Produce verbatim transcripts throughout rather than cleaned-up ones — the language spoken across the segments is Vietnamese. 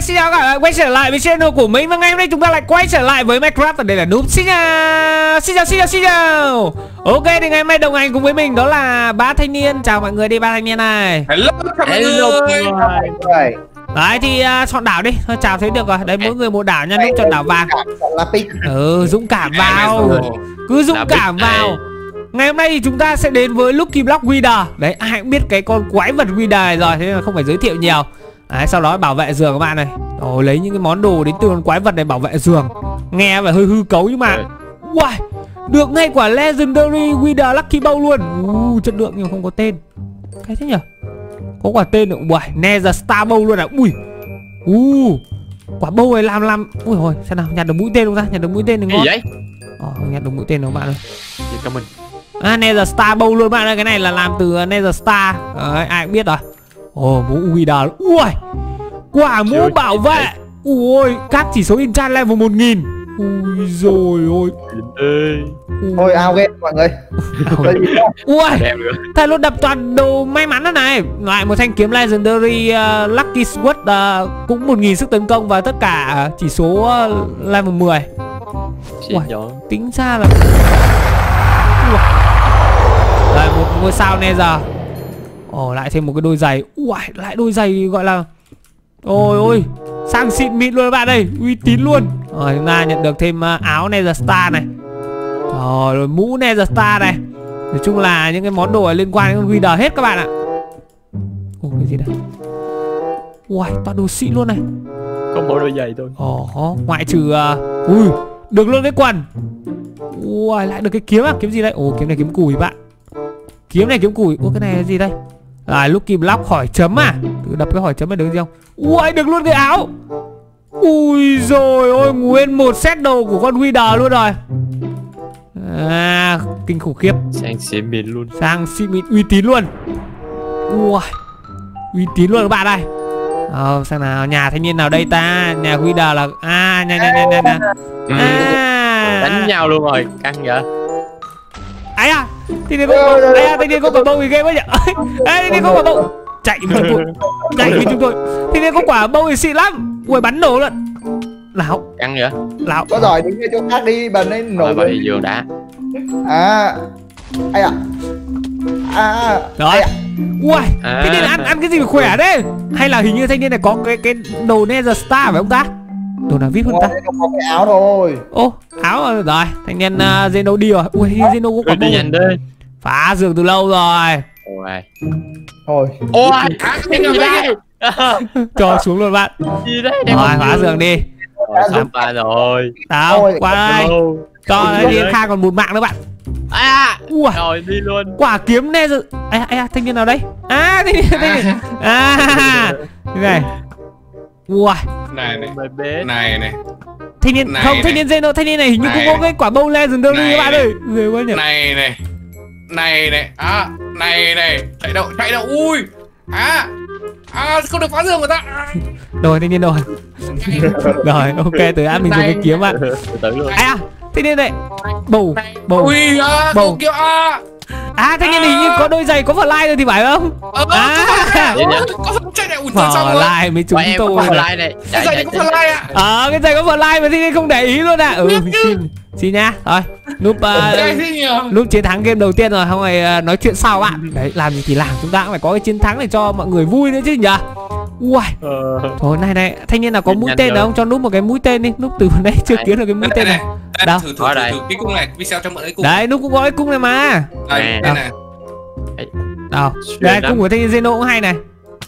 xin chào các bạn quay trở lại với channel của mình. Và ngày hôm nay chúng ta lại quay trở lại với Minecraft và đây là Noob. Xin chào, xin chào, xin chào, xin chào. Ok, thì ngày hôm nay đồng hành cùng với mình đó là ba thanh niên. Chào mọi người đi ba thanh niên này. Hello mọi người. Đấy thì uh, chọn đảo đi. Thôi chào thấy được rồi. Đấy mỗi người một đảo nha. Noob chọn đảo vàng. Ừ, dũng cảm vào. Cứ dũng cảm vào. Ngày hôm nay thì chúng ta sẽ đến với Lucky Block Wither. Đấy, ai cũng biết cái con quái vật Wither này rồi, thế nên là không phải giới thiệu nhiều. Đấy, sau đó bảo vệ giường các bạn này. Ồ, lấy những cái món đồ đến từ con quái vật này bảo vệ giường. Nghe phải hơi hư cấu nhưng mà wow, được ngay quả Legendary Wither Lucky Bow luôn. uh, Chất lượng nhưng không có tên. Cái thế nhỉ? Có quả tên nữa. Wow, Nether Star Bow luôn à. Ui uh, quả bow này làm làm. Ui rồi, xem nào, nhặt được mũi tên không ta? Nhặt được mũi tên đừng ngon. Vậy? Ồ, nhặt được mũi tên đâu bạn ơi. Cảm ơn. À, Nether Star Bow luôn bạn ơi. Cái này là làm từ Nether Star. Đấy, ai cũng biết rồi. Ồ, mũ Wither. Ui, quả mũ bảo vệ. Ui, các chỉ số enchant level một nghìn. Ui rồi ôi. Thôi ao game mọi người. Ui, thầy luôn đập toàn đồ may mắn đó này. Lại một thanh kiếm Legendary uh, Lucky Sword uh, cũng một nghìn sức tấn công và tất cả chỉ số uh, level mười. Ui, tính ra là đây một ngôi sao Nether. Ồ, lại thêm một cái đôi giày. Ui, lại đôi giày gọi là ôi ôi sang xịn mịn luôn các bạn ơi, uy tín luôn. Rồi chúng ta nhận được thêm uh, áo Nether Star này. Rồi, rồi mũ Nether Star này. Nói chung là những cái món đồ liên quan đến con Wither hết các bạn ạ. Ồ, cái gì đây? Ui, toàn đồ xịn luôn này. Có mỗi đôi giày thôi. Ồ, ngoại trừ uh, ui, được luôn cái quần. Ui, lại được cái kiếm à? Kiếm gì đây? Ồ, kiếm này kiếm cùi bạn. Kiếm này kiếm cùi. Ủa, cái này là gì đây? À, Lucky Block hỏi chấm à? Thử đập cái hỏi chấm này được gì không? Ui, được luôn cái áo. Ui rồi ôi, nguyên một set đồ của con Wither luôn rồi. À, kinh khủng khiếp. Sang xịn mịn luôn. Sang xịn mịn uy tín luôn. Ui, uy tín luôn các bạn ơi. Ờ, xem nào, nhà thanh niên nào đây ta? Nhà Wither là à, nhà nhà nhà nhà nhà. À, đánh nhau luôn rồi, căng vậy. Ấy à, thì này có ấy à, thanh niên có quả bông gì ghê quá nhỉ? Ê, thanh niên có quả bông. Chạy với chúng tôi, chạy với chúng tôi. Thanh niên có quả bông thì xịn lắm. Ui, bắn nổ luôn. Lão căng vậy? Lão có giỏi đứng chỗ khác đi, bần ấy nổi vậy giường đã. À, ai à, à, rồi. Ui, à. Thanh niên ăn ăn cái gì mà khỏe đấy? Hay là hình như thanh niên này có cái cái đồ Nether Star phải không ta? Đồ nào vip hơn ta? Không có cái áo thôi. Ô, áo rồi, rồi. Thanh niên uh, Zeno đi rồi. Ui, Zeno có quả bông. Nhanh đi. Phá giường từ lâu rồi. Ôi. Thôi. Ôi, cái gì đây? Cho xuống luôn bạn. Gì đấy? Rồi, phá giường đi. Xong ba rồi. Đâu, qua đây. Cho thanh niên Kha còn một mạng nữa bạn. À, ui, rồi đi luôn. Quả kiếm Nether. À, à, thanh niên nào đây? À, thanh niên, thanh niên. À, cái này. Ui, này này này này thanh niên này, không này. thanh niên Zeno, thanh niên này hình như cũng có cái quả bông Legendary các bạn ơi. Ghê quá nhỉ. Này này này này à, này này chạy đâu chạy đâu. Ui à à không được phá giường người ta. Rồi thanh niên rồi. Rồi ok, tới ăn mình dùng cái kiếm bạn. À, thanh niên này bầu bầu ui à, bầu kia à. À, thanh niên hình như có đôi giày có fly rồi thì phải không? À, có chạy này ủi xong rồi. Fly với chúng tôi. Fly này. Cái giày có fly à? Ờ, cái giày có fly mà thanh niên không để ý luôn à. Ừ, xin xin nhá. Rồi, Noob uh, Noob chiến thắng game đầu tiên rồi, không phải uh, nói chuyện sau bạn. Đấy, làm gì thì làm, chúng ta cũng phải có cái chiến thắng để cho mọi người vui nữa chứ nhỉ. Ui, thôi này này, thanh niên nào có mũi tên đâu không cho Noob một cái mũi tên đi. Noob từ đây chưa kiếm được cái mũi tên này. Đâu? Thử thử thử cái cung này, video cho mượn cái cung. Đấy, Noob cũng có cái cung này mà. Đây, đây này. Đâu? Đây, cung của thanh niên Zeno cũng hay này.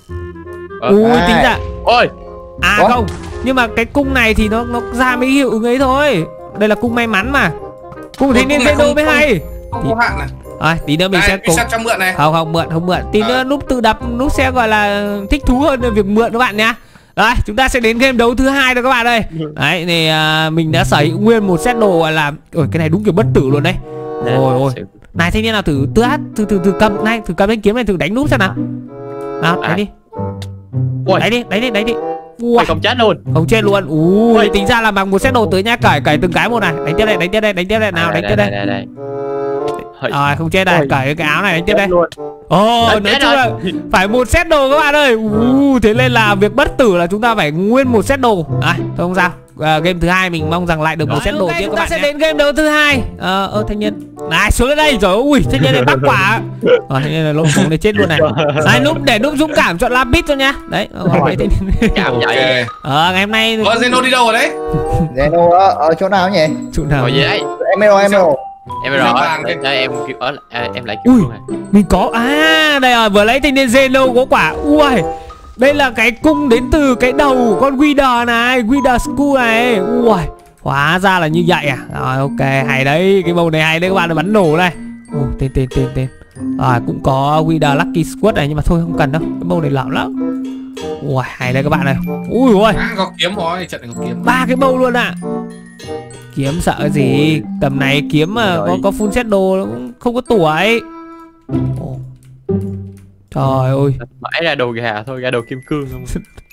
Ui, tính ra. Ôi. À không, nhưng mà cái cung này thì nó nó ra mấy hiệu ứng ấy thôi. Đây là cung may mắn mà. Cung của thanh niên Zeno mới hay. Không có hạn này. Rồi, tí nữa mình đây, sẽ cố... cho mượn này. Không không mượn, không mượn. Tí à. nữa Noob tự đập, Noob sẽ gọi là thích thú hơn việc mượn các bạn nhá. Đấy, chúng ta sẽ đến game đấu thứ hai rồi các bạn ơi. Đấy, thì uh, mình đã sở hữu nguyên một set đồ gọi là ôi cái này đúng kiểu bất tử luôn đấy. Ôi ôi. Này thanh niên nào thử tứ hát, thử thử thử cầm này, thử cầm thanh kiếm này thử đánh Noob xem nào. Nào, đánh đi. Đánh đi, đánh đi, đánh đi. Ui, không chết luôn. Không chết luôn. Ui, Ui. Tính ra là bằng một set đồ tới nha, cởi cởi từng cái một này. Đánh tiếp đây, đánh tiếp đây, đánh tiếp đây nào, đánh tiếp đây. Rồi không chết đây, cởi cái áo này đánh tiếp đây. Luôn. Ồ, Nói nói chung rồi. là phải một set đồ các bạn ơi. uh, Thế nên là việc bất tử là chúng ta phải nguyên một set đồ. À, thôi không sao. À, game thứ hai mình mong rằng lại được một set đồ tiếp các bạn sẽ nhé. Đến game đấu thứ hai. Ờ, ơ thanh niên. Này xuống lên đây rồi. Ui, thanh niên này bắt quả. Ờ, thanh niên này lộn xuống để chết luôn này. Đấy, núp để núp dũng cảm chọn Lapis cho nhá. Đấy, hỏi thanh niên. Cảm vậy. Ờ, ngày hôm nay Ơ, Zeno đi đâu rồi đấy? Zeno ở, ở chỗ nào nhỉ? chỗ nào? Ngồi gì đấy? Emerald, Emerald. Em rồi. Để cho em kêu ở à, em lại kêu Ui, luôn này. mình có à đây rồi, vừa lấy thanh niên Zeno có quả. Ui, đây là cái cung đến từ cái đầu của con Wither này, Wither Skull này. Ui, hóa ra là như vậy à. Rồi ok, hay đấy, cái bầu này hay đấy các bạn, nó bắn nổ này. Ui, tên tên tên tên. Rồi cũng có Wither Lucky Squad này nhưng mà thôi không cần đâu, cái bầu này lỏng lắm. Ui, hay đấy các bạn này. Ui ui, À, có kiếm rồi, trận này có kiếm. ba cái bầu luôn ạ. À. Kiếm sợ gì, tầm này kiếm mà có có full set đồ cũng không có tuổi. Ồ. Trời ơi, Mãi ra đồ gà thôi, ra đồ kim cương không.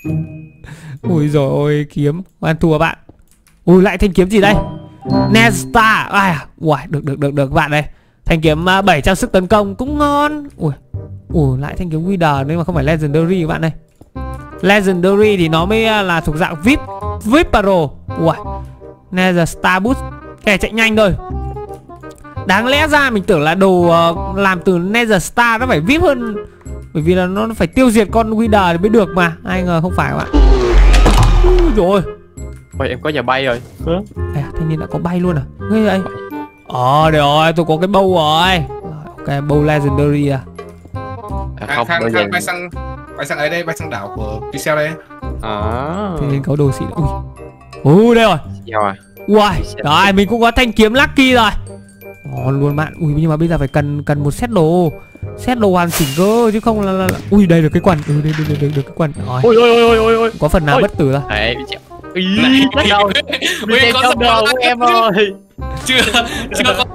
ui rồi ôi, kiếm hoàn thua bạn. Ui lại thanh kiếm gì đây, Nesta. À, ui được được được được các bạn đây. Thanh kiếm uh, bảy trăm sức tấn công cũng ngon. Ui, ui lại thanh kiếm Wither nhưng mà không phải Legendary các bạn đây. Legendary thì nó mới uh, là thuộc dạng vê i pê, vê i pê Pro. Ui, Nether Star Boost, cái chạy nhanh thôi. Đáng lẽ ra mình tưởng là đồ uh, làm từ Nether Star nó phải vê i pê hơn, bởi vì là nó phải tiêu diệt con Wither thì mới được mà. Ai ngờ không phải các bạn. Ui rồi. Ôi em có nhà bay rồi. À, thanh niên đã có bay luôn à? Nghe vậy? Ờ, được rồi, tôi có cái bow rồi. Rồi, ok, bow Legendary à. À, Khang, không, Khang, bây giờ Khang bay sang bay sang ấy đây, bay sang đảo của Pixel đây. à. Thanh niên có đồ xịn. Ui. Ui đây rồi. Sao à? Ui, rồi mình cũng có thanh kiếm Lucky rồi. Ngon luôn bạn. Ui nhưng mà bây giờ phải cần cần một set đồ. Set đồ hoàn chỉnh cơ chứ không là, là, là... Ui đây được cái quần. Ừ đây được được được cái quần. Rồi. Ôi ôi ôi ôi ôi. Có phần nào Ôi. bất tử rồi. Đấy, ý, bắt đầu. Mình xem trong đầu của em ơi. Chưa, chưa có.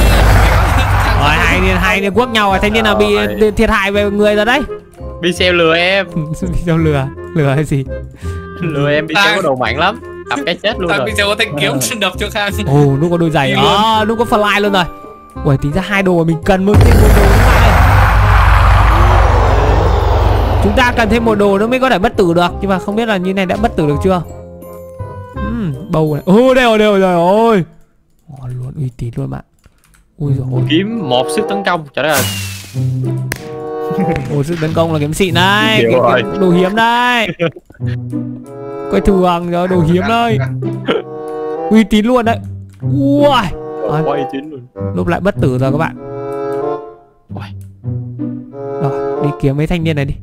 Rồi hai niên hai niên quốc nhau rồi, thanh niên nào bị thiệt hại về người rồi đấy. Bị xeo lừa em. Bị sao lừa? Lừa hay gì? Lừa em, bị xeo có đồ mạnh lắm. Tập cái chết luôn Tại rồi. Pixel có thanh kiếm đập cho Khang. Ồ, nó có đôi giày. Ờ, nó có fly luôn rồi. Ui, tính ra hai đồ mà mình cần một thêm một đồ nữa này. Chúng ta cần thêm một đồ nữa mới có thể bất tử được, nhưng mà không biết là như này đã bất tử được chưa. Uhm, bầu này. Ồ, đây rồi, đây rồi, trời ơi. Ngon luôn, uy tín luôn bạn. Ui dồi ôi. Kiếm một sức tấn công, trời đất ơi. Ồ, sức tấn công là kiếm xịn đấy, Hiểu cái, rồi. cái đồ hiếm đây. Coi thường rồi, đồ hiếm đây. Uy tín luôn đấy. Ui. Rồi, quay tín luôn. Lúc lại bất tử rồi các bạn. Ôi. Rồi, đi kiếm mấy thanh niên này đi.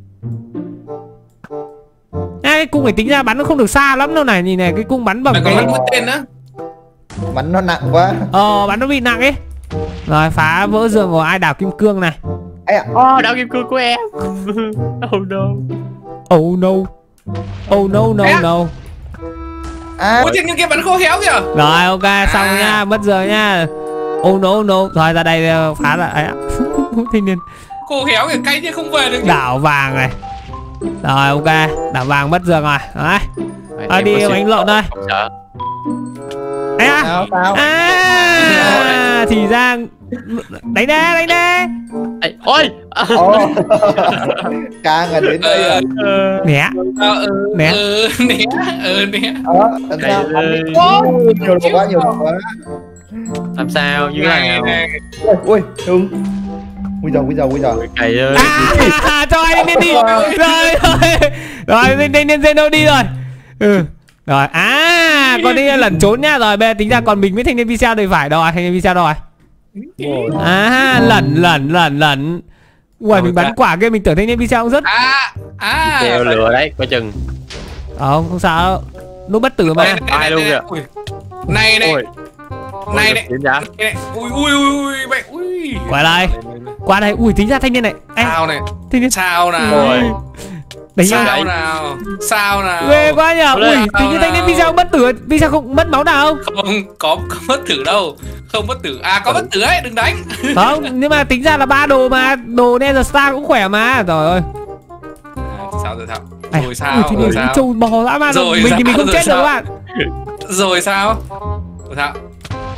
À, cái cung này tính ra bắn nó không được xa lắm đâu này. Nhìn này, cái cung bắn bằng Mày cái... còn bắn mũi tên nữa. Bắn nó nặng quá. Ờ, bắn nó bị nặng ấy. Rồi, phá vỡ giường của ai đảo kim cương này. Ây à. Oh, đảo kim cương của em. Oh no. Oh no. Oh no no no. À. Ủa, nhưng kia bắn khô khéo kìa. Rồi, ok, xong à. Nha, mất giờ nha. Oh no no. Rồi, ra đây phá ra. Ấy ạ. Thanh niên. Khô khéo kìa, cay chứ không về được. Đảo vàng này. Rồi, ok. Đảo vàng mất giường rồi. Đấy. À, đi bánh lộn đây. Không sợ. Ấy à. Sao sao? À, thì ra đánh đê, đánh đê. Ê, ôi. Ồ. Càng là đến đây rồi. Né. Ờ, ừ, Né. ừ, né. Ừ, né. Đó, làm sao? Ôi, nhiều đồ quá, nhiều đồ quá. Làm sao như thế Này, nào? này. Ui, ui, Hưng. Ui giời, ui giời, ui giời. Cày ơi. À, cho anh đi đi. Rồi, rồi. Rồi, nên nên Zeno đi rồi. Ừ. Rồi, à, con đi lẩn trốn nhá. Rồi, bây giờ tính ra còn mình với thanh niên Pixel thì phải đâu rồi, thanh niên Pixel đâu rồi. À, lẩn lẩn lẩn lẩn. Ui, mình bắn quả kia mình tưởng thanh niên Pixel cũng rất. À, à. Đeo lừa đấy, coi chừng. Không, không sao. Nó bất tử mà. Ai luôn kìa. Này này. Ôi. Này này. Tiến giá. Này. Ui ui ui ui mẹ ui. Qua đây. Qua đây. Ui, tính ra thanh niên này. Ê, Sao này? thanh niên. Sao nào? Rồi. Đánh nhau. Sao nào? Sao nào? Ghê quá nhờ. Ui, Sao tính như thanh niên nào? Pixel bất tử. Pixel không mất máu nào không? Không có có bất tử đâu. Không bất tử. À có bất tử ấy, đừng đánh. Không, nhưng mà tính ra là ba đồ mà. Đồ Nether Star cũng khỏe mà. Trời ơi. Sao rồi sao? À, Rồi sao? ui, thì Rồi cái sao? trâu bò dã man. Rồi Mình thì mình sao? không Rồi chết được sao? các bạn. Rồi sao? Rồi sao?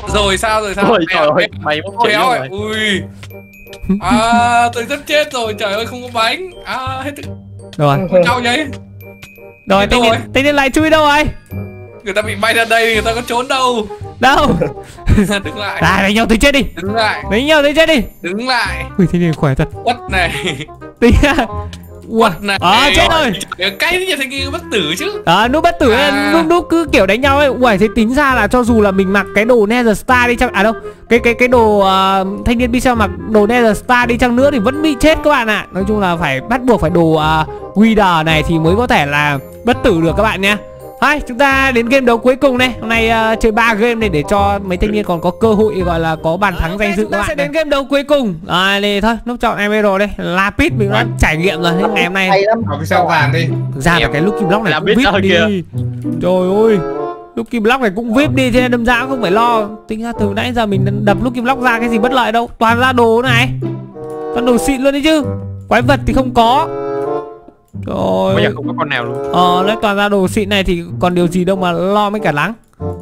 Rồi sao rồi sao? Ôi trời ơi, mày mất Chéo rồi. rồi. Ui. À, tôi rất chết rồi, trời ơi không có bánh. À, hết. Rồi. Đau vậy. Rồi thanh niên, thanh niên lại chui đâu rồi? Người ta bị bay ra đây, người ta có trốn đâu. Đâu? Đứng lại. À, đánh nhau tới chết đi. Đứng lại. Đánh nhau tới chết đi. Đứng lại. Ui, thanh niên khỏe thật. Quất này. Tí à. Ui, này. à, chết rồi. Cái gì thành kia bất tử chứ. À, núp bất tử, À. núp núp cứ kiểu đánh nhau ấy. Ui, thế tính ra là cho dù là mình mặc cái đồ Nether Star đi chăng, à đâu, cái cái cái đồ uh, thanh niên Pixel mặc đồ Nether Star đi chăng nữa thì vẫn bị chết các bạn ạ. Nói chung là phải bắt buộc phải đồ uh, Wither này thì mới có thể là bất tử được các bạn nhé. Thôi, chúng ta đến game đấu cuối cùng này. Hôm nay uh, chơi ba game này để cho mấy thanh niên còn có cơ hội gọi là có bàn thắng danh dự các bạn. Sẽ đến game đấu cuối cùng. À, đây thôi, nút chọn Emerald đây. Lapis mình đã trải nghiệm rồi. Nên ngày hôm nay hay lắm. Học sao vàng đi. ra là cái Lucky Block này cũng vê i pê đi. Kìa. Trời ơi, Lucky Block này cũng vê i pê đi, thế nên đâm ra không phải lo. Tính ra từ nãy giờ mình đập Lucky Block ra cái gì bất lợi đâu. Toàn ra đồ này, toàn đồ xịn luôn đấy chứ. Quái vật thì không có. Trời Bây giờ ơi. không có con nào luôn. Ờ, lấy toàn ra đồ xịn này thì còn điều gì đâu mà lo mấy cả lắng.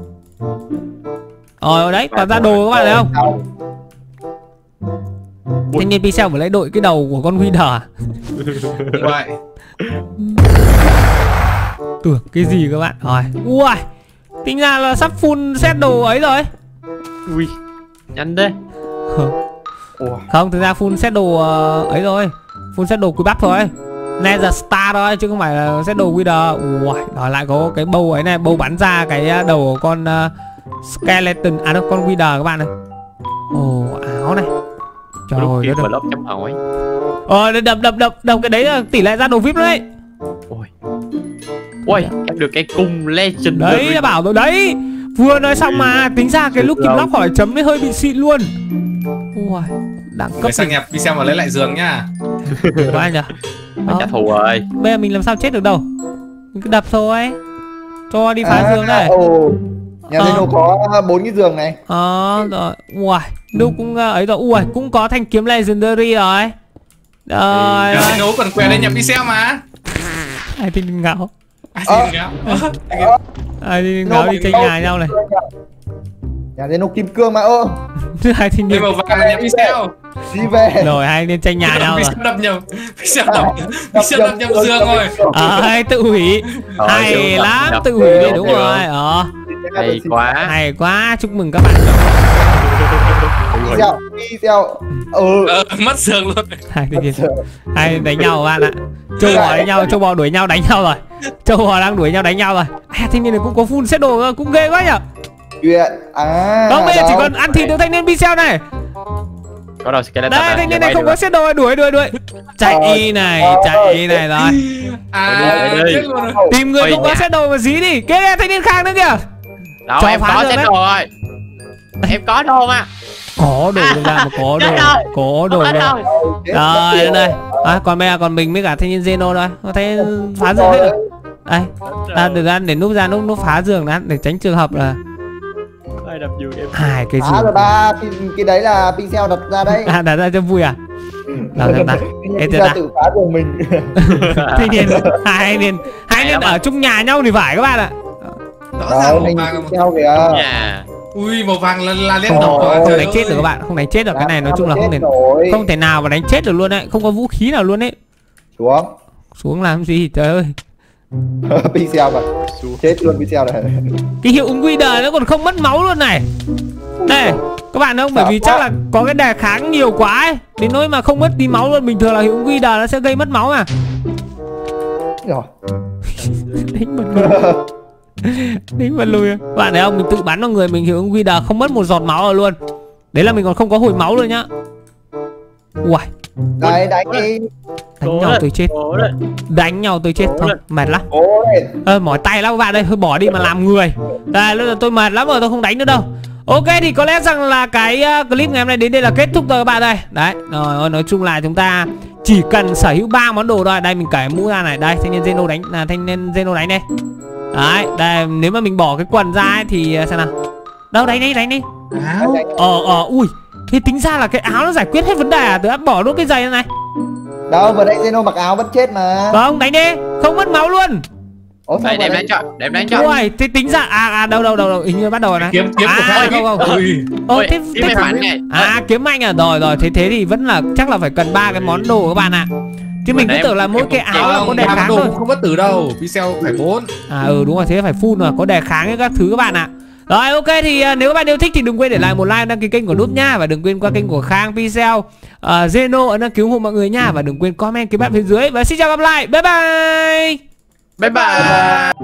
Ờ đấy, toàn ra đồ các bạn thấy không? Thanh niên Pixel phải lấy đội cái đầu của con Wither. Vậy. Tưởng cái gì các bạn. Rồi. Ui, tính ra là sắp full set đồ ấy rồi. Ui, nhanh đấy. Không, thực ra full set đồ uh, ấy rồi. Full set đồ quý bắp thôi. Nether Star thôi chứ không phải là set đồ Wither. Ui, đó lại có cái bâu ấy này, bâu bắn ra cái đầu của con uh, Skeleton, à đâu, con Wither các bạn này. Ồ, áo này. Trời ơi, Lucky nó đập. Block chấm hỏi. Ờ, đập đập đập đập cái đấy là tỷ lệ ra đồ vê i pê đấy. Ôi. Ôi, em được cái cung Legend. Đấy, đã bảo rồi đấy. Vừa nói xong mà tính ra cái Lucky Block hỏi chấm mới hơi bị xịn luôn. Ui, đẳng cấp Người sang nhập Pixel mà lấy lại giường nhá. quá nhỉ. Mày trả thù rồi. Bây giờ mình làm sao chết được đâu. Mình cứ đập thôi. Cho đi phá À, giường này. Ồ, nhà Ờ. Zeno có bốn cái giường này. Ờ, rồi. Ui, Đúc cũng uh, ấy rồi. Ui, cũng có thanh kiếm Legendary rồi. Rồi. Giờ nấu còn què lên nhập Pixel mà. Ai thì ngáo. À, Ờ. gì ngáo. Ai thì ngáo đi tranh nhà nhau này. Nhà Zeno kim cương mà ơ. Hai thì Đây màu vàng là nhập Pixel. Đi về. rồi hai nên tranh nhà nhau rồi. Pixel đập nhầm. Pixel đập. Pixel đập nhầm giường rồi. Ờ, tự hủy. Ờ, Hay siêu lắm, đập, tự hủy đi, đập, đúng đập. rồi. Ờ, Hay quá. hay quá, chúc mừng các bạn. Video, video. Ừ. Ờ, mất giường luôn. Hai tự nhiên hai đánh nhau các bạn ạ. Châu bò đánh nhau, châu bò đuổi nhau đánh nhau rồi. Châu bò đang đuổi nhau đánh nhau rồi. À, thanh niên này cũng có full set đồ cũng ghê quá nhở. Chuyện. À. Không, bây giờ chỉ đâu. còn ăn thịt được thanh niên Pixel này. Có đâu Skeleton. Đây, thanh niên này không có set đồ, đuổi đuổi đuổi. Chạy này, chạy này rồi. À, Đây, đây. chết luôn rồi. Tìm người Ôi, không có nhà. set đồ mà dí đi. Kia kìa, thanh niên khác nữa kìa. Đâu, Cho em phá có được set đấy. đồ rồi. Em có đồ mà. Có đồ được ra mà có đồ. Chết rồi. Có đồ Hết rồi. rồi. Chết Rồi, mất đến đây. rồi. À, còn bây giờ còn mình với cả thanh niên Zeno thôi. Có thấy phá giường hết rồi. Đây, à, được ra để núp ra núp núp phá giường đã để tránh trường hợp là Ai đập giường em. hai cái À rồi giường. ba, cái, cái đấy là Pixel đặt ra đấy. À, đặt ra cho vui à? Nào xem nào. Ê, Pixel nào. tự phá giường mình. Thanh niên hai niên hai niên ở chung nhà nhau thì phải các bạn ạ. Rõ ràng Đấy, màu mình vàng mà. Pixel kìa. Nhà. Ui, màu vàng là, là liên Không, tục rồi. không trời đánh chết ơi. được các bạn, không đánh chết được cái này nói chung là không thể Rồi. không thể nào mà đánh chết được luôn đấy, không có vũ khí nào luôn đấy. Xuống. Xuống làm gì trời ơi. Pixel mà. Chết luôn Pixel này. Cái hiệu ứng Wither nó còn không mất máu luôn này. Đây, các bạn không, bởi vì chắc là có cái đề kháng nhiều quá ấy, đến nỗi mà không mất tí máu luôn. Bình thường là hiệu ứng Wither nó sẽ gây mất máu mà. Rồi. Đánh bật lùi. Đánh bật lùi. Bạn thấy không, mình tự bắn vào người mình hiệu ứng Wither không mất một giọt máu rồi luôn. Đấy là mình còn không có hồi máu luôn nhá. Uầy, Đây đánh đi. đánh nhau tôi chết. Cố đấy. Đánh nhau tôi chết thôi, mệt lắm. Cố lên. Ơ, mỏi tay lắm các bạn ơi, thôi bỏ đi mà làm người. Đây, lúc là tôi mệt lắm rồi, tôi không đánh nữa đâu. Ok, thì có lẽ rằng là cái uh, clip ngày hôm nay đến đây là kết thúc rồi các bạn ơi. Đấy, rồi nói chung là chúng ta chỉ cần sở hữu ba món đồ thôi. Đây mình cởi mũ ra này, đây thanh niên Zeno đánh, là thanh niên Zeno đánh đây. Đấy, đây nếu mà mình bỏ cái quần ra ấy, thì uh, xem nào. Đâu đánh đi, đánh đi. Áo. Ờ ờ ui, thế tính ra là cái áo nó giải quyết hết vấn đề à? Tôi đã bỏ luôn cái giày này. Đâu vừa nãy Zeno mặc áo vẫn chết mà. Vâng, đánh đi, không mất máu luôn. Ủa sao Đây, vậy? đem đánh chọn, đem đánh chọn. Ui, thế tính ra à, à đâu đâu đâu đâu, hình như bắt đầu rồi này. Kiếm kiếm của À Khang không không. Ui. Ờ Ôi, thế, kiếm thế may mắn này. à kiếm mạnh à, rồi rồi thế thế thì vẫn là chắc là phải cần ba cái món đồ các bạn ạ. Chứ mình cứ Em- tưởng là mỗi em cái cũng áo là có đề Ba kháng đồ thôi. cũng không bất tử đâu. Pixel phải bốn. À ừ đúng rồi, thế phải full rồi, có đề kháng với các thứ các bạn ạ. Rồi ok thì uh, nếu các bạn yêu thích thì đừng quên để lại một like, đăng ký kênh của Núp nha. Và đừng quên qua kênh của Khang, Pixel, uh, Zeno ấn đăng ký ủng hộ mọi người nha. Và đừng quên comment cái bạn phía dưới. Và xin chào gặp lại, bye bye. Bye bye.